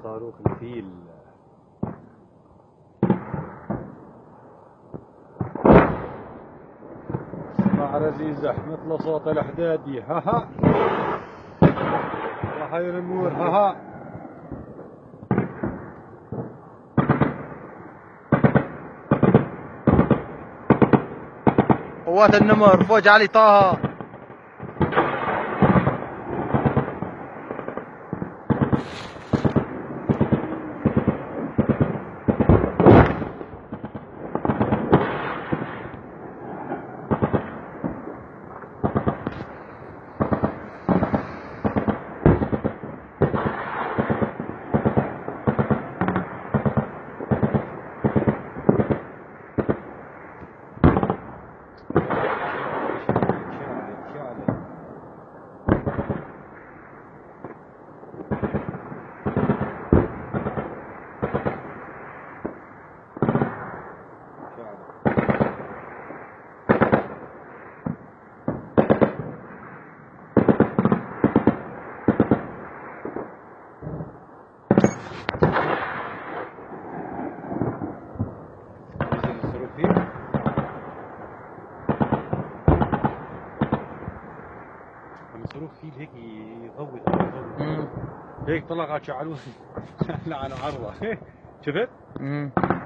صاروخ الفيل. اسمع رزيزة مثل صوت الحدادي. ها ها راح يرمور. ها ها قوات النمر فوج علي طه. صاروخ فيل هيك يغوت هيك طلع على شعلوه على عرضه. شفت؟